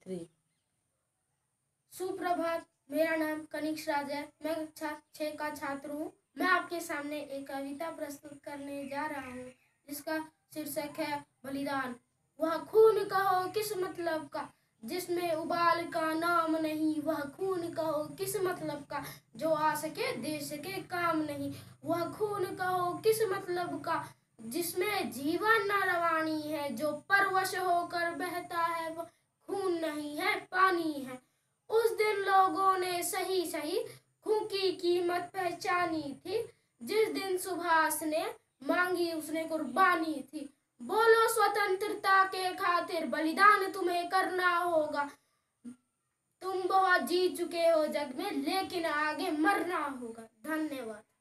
3। सुप्रभात, मेरा नाम कनिक्ष राज है। मैं कक्षा 6 का छात्र हूँ। मैं आपके सामने एक कविता प्रस्तुत करने जा रहा हूँ जिसका शीर्षक है बलिदान। वह खून कहो किस मतलब का जिसमें उबाल का नाम नहीं, वह खून कहो किस मतलब का जो आ सके देश के काम नहीं, वह खून कहो किस मतलब का जिसमें जीवन न रवानी है, जो परवश होकर बहता है वह खून नहीं है पानी है। उस दिन लोगों ने सही सही खून की कीमत पहचानी थी, जिस दिन सुभाष ने मांगी उसने कुर्बानी थी। बोलो स्वतंत्रता के खातिर बलिदान तुम्हें करना होगा। तुम बहुत जी चुके हो जग में, लेकिन आगे मरना होगा। धन्यवाद।